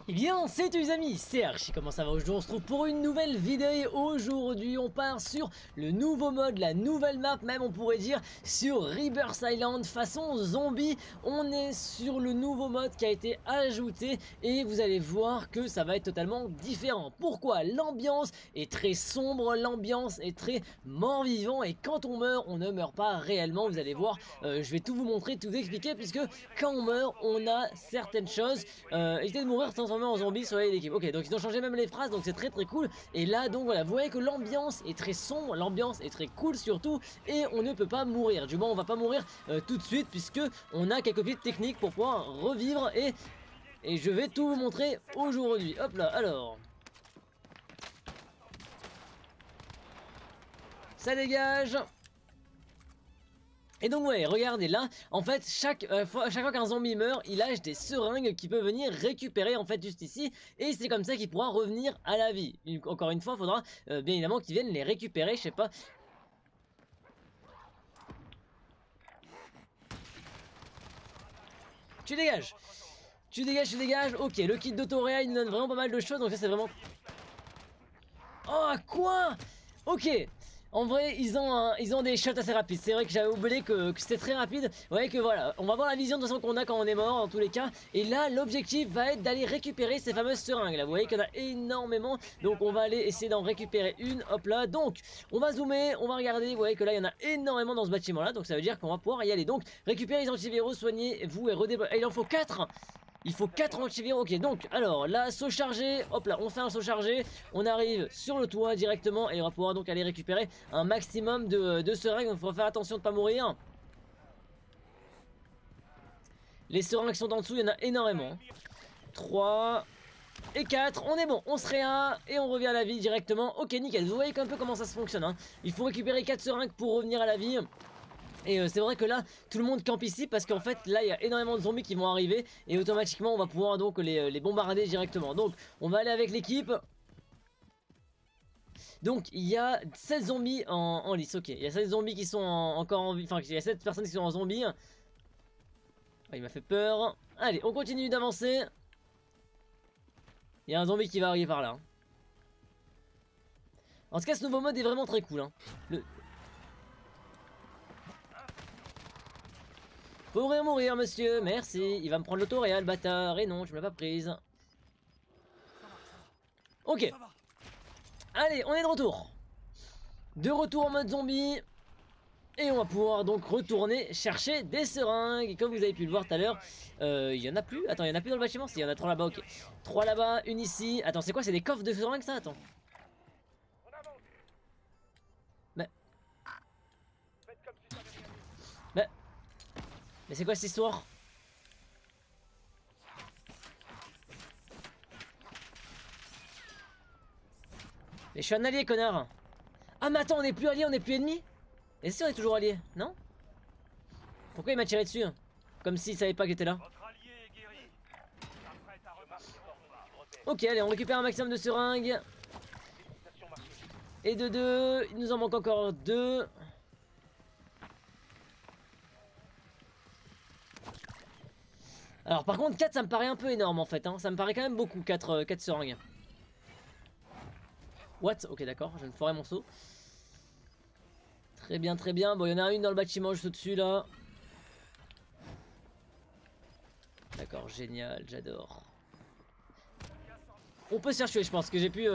Eh bien, salut les amis, c'est Archie, comment ça va? Aujourd'hui on se trouve pour une nouvelle vidéo et aujourd'hui on part sur le nouveau mode, la nouvelle map même on pourrait dire, sur Rebirth Island façon zombie. On est sur le nouveau mode qui a été ajouté et vous allez voir que ça va être totalement différent. Pourquoi? L'ambiance est très sombre, l'ambiance est très mort-vivant et quand on meurt, on ne meurt pas réellement, vous allez voir, je vais tout vous montrer, tout vous expliquer puisque quand on meurt, on a certaines choses, évitez de mourir transformé en zombie sur l'équipe. Ok, donc ils ont changé même les phrases, donc c'est très très cool. Et là, donc voilà, vous voyez que l'ambiance est très sombre, l'ambiance est très cool surtout, et on ne peut pas mourir. Du moins, on va pas mourir tout de suite, puisque on a quelques petites techniques pour pouvoir revivre, et je vais tout vous montrer aujourd'hui. Hop là, alors. Ça dégage. Et donc ouais, regardez là, en fait chaque fois qu'un zombie meurt, il lâche des seringues qui peuvent venir récupérer en fait juste ici, et c'est comme ça qu'il pourra revenir à la vie. Encore une fois, il faudra bien évidemment qu'ils viennent les récupérer, je sais pas. Tu dégages. Tu dégages, tu dégages. Ok, le kit d'autoréa il nous donne vraiment pas mal de choses, donc ça c'est vraiment... Oh, quoi? Ok. En vrai, ils ont des shots assez rapides. C'est vrai que j'avais oublié que c'était très rapide. Vous voyez que voilà, on va voir la vision de toute façon qu'on a quand on est mort, en tous les cas. Et là, l'objectif va être d'aller récupérer ces fameuses seringues. Là, vous voyez qu'il y en a énormément. Donc, on va aller essayer d'en récupérer une. Hop là. Donc, on va zoomer, on va regarder. Vous voyez que là, il y en a énormément dans ce bâtiment-là. Donc, ça veut dire qu'on va pouvoir y aller. Donc, récupérer les antiviraux, soignez-vous et redébloquer. Il en faut 4. Il faut 4 antiviraux, ok, donc, alors, là, saut chargé, hop là, on fait un saut chargé, on arrive sur le toit directement, et on va pouvoir donc aller récupérer un maximum de seringues, donc il faut faire attention de ne pas mourir. Les seringues qui sont en dessous, il y en a énormément. 3 et 4, on est bon, on se réa, et on revient à la vie directement, ok, nickel, vous voyez un peu comment ça se fonctionne, hein. Il faut récupérer 4 seringues pour revenir à la vie. Et c'est vrai que là, tout le monde campe ici parce qu'en fait, là, il y a énormément de zombies qui vont arriver et automatiquement, on va pouvoir donc les bombarder directement. Donc, on va aller avec l'équipe. Donc, il y a 7 zombies en lice, ok. Il y a 7 zombies qui sont encore en vie, enfin, il y a 7 personnes qui sont en zombies. Oh, il m'a fait peur. Allez, on continue d'avancer. Il y a un zombie qui va arriver par là. En tout cas, ce nouveau mode est vraiment très cool, hein. Faut mourir, monsieur, merci. Il va me prendre l'autoréa, le bâtard. Et non, je me l'ai pas prise. Ok. Allez, on est de retour. De retour en mode zombie. Et on va pouvoir donc retourner chercher des seringues. Et comme vous avez pu le voir tout à l'heure, il y en a plus. Attends, il y en a plus dans le bâtiment? Si, il y en a 3 là-bas, ok. 3 là-bas, une ici. Attends, c'est quoi? C'est des coffres de seringues ça? Attends. Mais... Mais... Mais c'est quoi cette histoire? Mais je suis un allié, connard. Ah mais attends, on est plus alliés, on est plus ennemis? Et si on est toujours alliés? Non? Pourquoi il m'a tiré dessus? Comme s'il savait pas que j'étais là. Ok, allez, on récupère un maximum de seringues. Et de 2, il nous en manque encore 2. Alors par contre 4 ça me paraît un peu énorme en fait, hein. Ça me paraît quand même beaucoup, 4 seringues. What? Ok d'accord, je viens de foirer mon saut. Très bien, très bien. Bon, il y en a une dans le bâtiment juste au-dessus là. D'accord, génial, j'adore. On peut se faire tuer je pense que j'ai pu...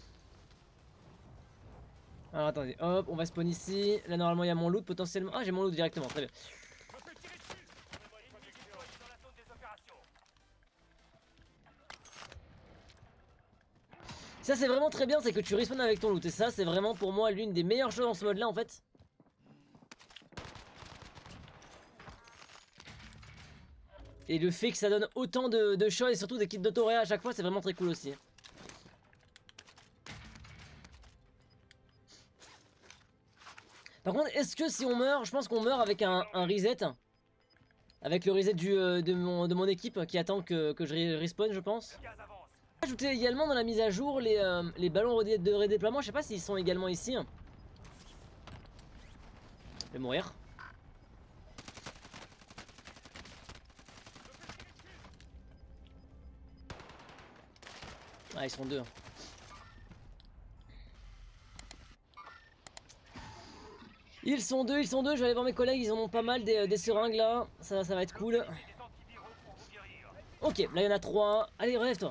Alors attendez, hop, on va spawn ici. Là normalement il y a mon loot potentiellement. Ah j'ai mon loot directement, très bien. Ça c'est vraiment très bien, c'est que tu respawns avec ton loot. Et ça c'est vraiment pour moi l'une des meilleures choses dans ce mode là en fait. Et le fait que ça donne autant de choses et surtout des kits d'autoréa à chaque fois, c'est vraiment très cool aussi. Par contre, est-ce que si on meurt, je pense qu'on meurt avec un reset. Avec le reset de mon équipe qui attend que je respawn, je pense. Ajouter également dans la mise à jour les ballons de redéploiement. Je sais pas s'ils sont également ici. Je vais mourir. Ah, ils sont deux. Ils sont deux, je vais aller voir mes collègues, ils en ont pas mal des seringues là, ça va être cool. Ok, là il y en a 3, allez relève-toi.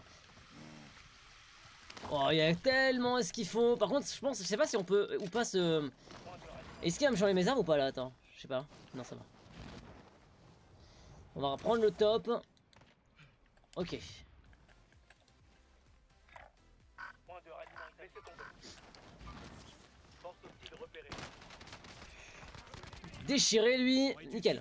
Oh, il y a tellement ce qu'il faut. Par contre, je sais pas si on peut ou pas se... Est-ce qu'il va me changer mes armes ou pas là? Attends, je sais pas. Non, ça va. On va reprendre le top. Ok. Déchiré lui, nickel.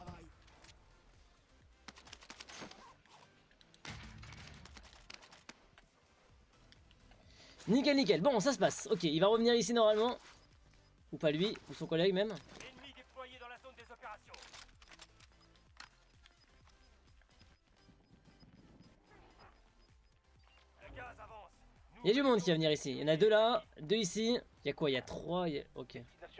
Nickel, nickel. Bon, ça se passe. Ok, il va revenir ici normalement. Ou pas lui, ou son collègue même. Il y a du monde qui va venir ici. Il y en a 2 là, 2 ici. Il y a quoi? Il y a 3. Ok.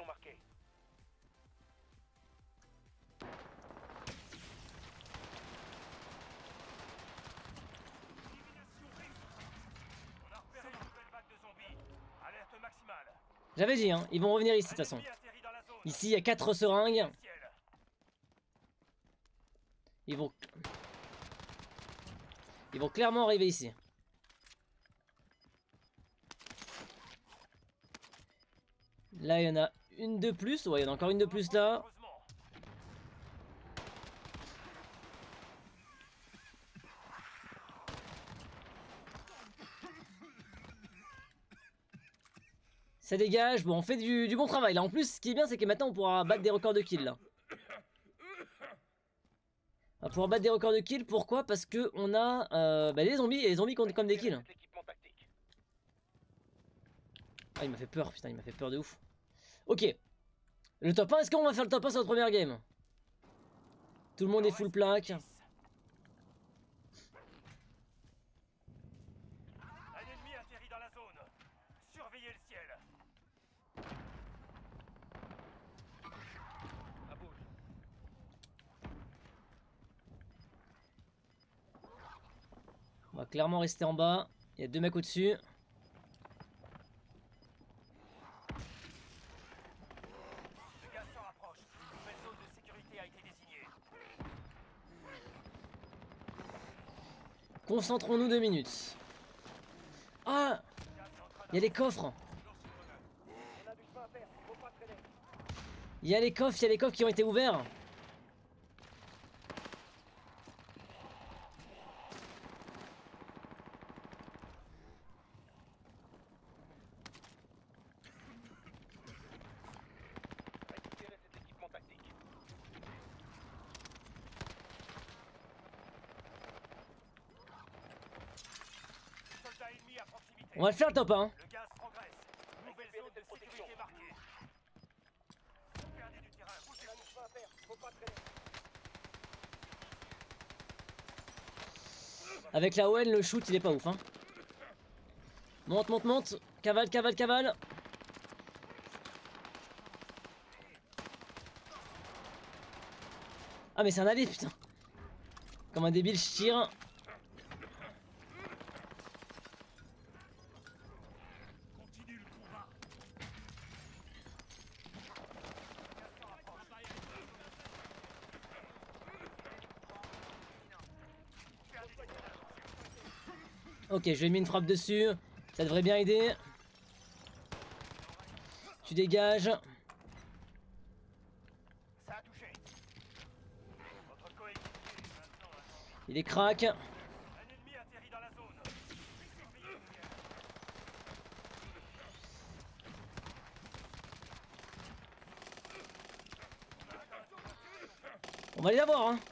J'avais dit, hein, ils vont revenir ici de toute façon. Ici, il y a 4 seringues. Ils vont clairement arriver ici. Là, il y en a une de plus. Ouais, il y en a encore une de plus là. Ça dégage. Bon, on fait du bon travail là. En plus, ce qui est bien, c'est que maintenant, on pourra battre des records de kills là. On va pouvoir battre des records de kills. Pourquoi? Parce que on a des zombies. Et les zombies comptent comme des kills. Ah, il m'a fait peur. Putain, il m'a fait peur de ouf. Ok. Le top 1, est-ce qu'on va faire le top 1 sur la première game? Tout le monde est full plaque. On va clairement rester en bas. Il y a 2 mecs au-dessus. Concentrons-nous 2 minutes. Ah! Il y a les coffres. Il y a les coffres qui ont été ouverts. On va le faire le top 1. Avec la ON, le shoot il est pas ouf hein. Monte, monte, monte. Cavale, cavale, cavale. Ah mais c'est un allié putain. Comme un débile je tire. Ok, je lui ai mis une frappe dessus. Ça devrait bien aider. Tu dégages. Il est crack. On va les avoir hein.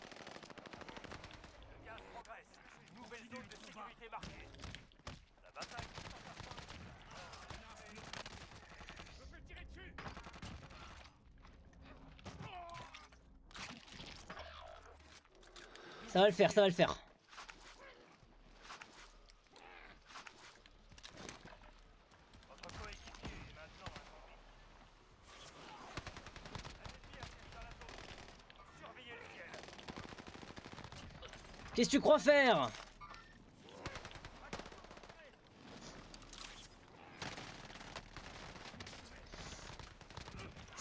Ça va le faire, ça va le faire. Qu'est-ce que tu crois faire?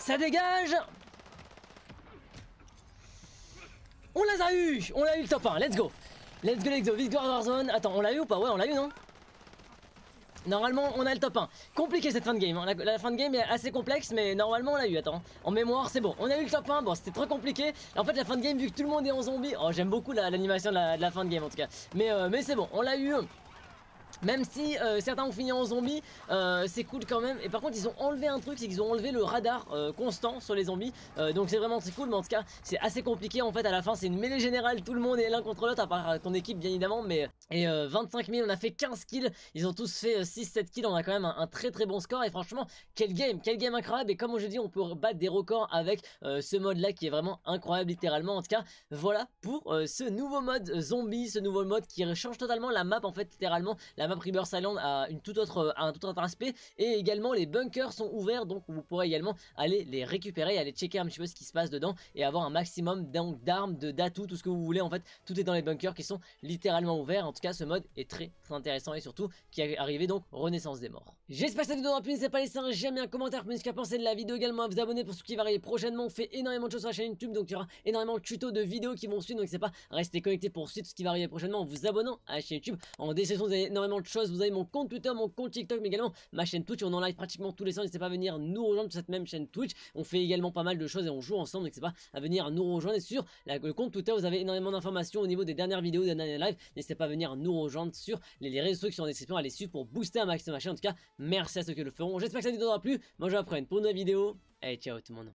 Ça dégage. On les a eu. On a eu le top 1, let's go. Let's go, Victoire Warzone. Attends, on l'a eu ou pas? Ouais, on l'a eu, non? Normalement, on a le top 1. Compliqué cette fin de game, hein. La fin de game est assez complexe, mais normalement on l'a eu. Attends, en mémoire, c'est bon. On a eu le top 1, bon, c'était trop compliqué. En fait, la fin de game, vu que tout le monde est en zombie. Oh, j'aime beaucoup l'animation de la fin de game en tout cas. Mais c'est bon, on l'a eu. Même si certains ont fini en zombie, c'est cool quand même. Et par contre ils ont enlevé un truc, c'est qu'ils ont enlevé le radar constant sur les zombies. Donc c'est vraiment très cool, mais en tout cas c'est assez compliqué. En fait à la fin c'est une mêlée générale, tout le monde est l'un contre l'autre, à part ton équipe bien évidemment. Et 25 000, on a fait 15 kills, ils ont tous fait 6-7 kills. On a quand même un très très bon score. Et franchement quel game incroyable. Et comme je dis, on peut battre des records avec ce mode là qui est vraiment incroyable littéralement. En tout cas voilà pour ce nouveau mode zombie, ce nouveau mode qui change totalement la map en fait littéralement. La map Rebirth Island a un tout autre aspect. Et également les bunkers sont ouverts, donc vous pourrez également aller les récupérer, aller checker un petit peu ce qui se passe dedans et avoir un maximum d'armes, d'atouts, tout ce que vous voulez. En fait tout est dans les bunkers qui sont littéralement ouverts. En tout cas ce mode est très intéressant et surtout qui est arrivé donc Renaissance des morts. J'espère que cette vidéo aura plu, n'hésitez pas à laisser un j'aime et un commentaire pour me dire ce qu'à penser de la vidéo, également à vous abonner pour ce qui va arriver prochainement. On fait énormément de choses sur la chaîne YouTube, donc il y aura énormément de tutos, de vidéos qui vont suivre, donc n'hésitez pas à rester connecté pour suivre ce qui va arriver prochainement en vous abonnant à la chaîne YouTube. En description vous avez énormément de choses, vous avez mon compte Twitter, mon compte TikTok, mais également ma chaîne Twitch. On en live pratiquement tous les soirs, n'hésitez pas à venir nous rejoindre sur cette même chaîne Twitch. On fait également pas mal de choses et on joue ensemble, n'hésitez pas à venir nous rejoindre. Et sur le compte Twitter vous avez énormément d'informations au niveau des dernières vidéos, des derniers lives. N'hésitez pas à venir nous rejoindre sur les réseaux qui sont en description, à les suivre pour booster un maximum ma chaîne. En tout cas merci à ceux qui le feront. J'espère que cette vidéo aura plu. Moi je vous reprends pour une nouvelle vidéo et ciao tout le monde.